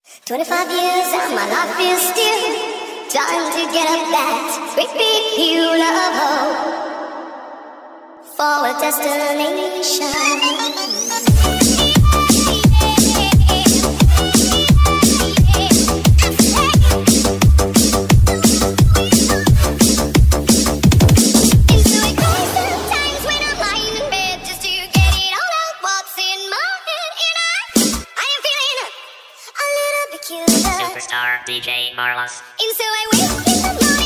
25 years and my life is still time to get up that great big hill of hope for a destination. Superstar DJ Marlos. And so I wake in the morning.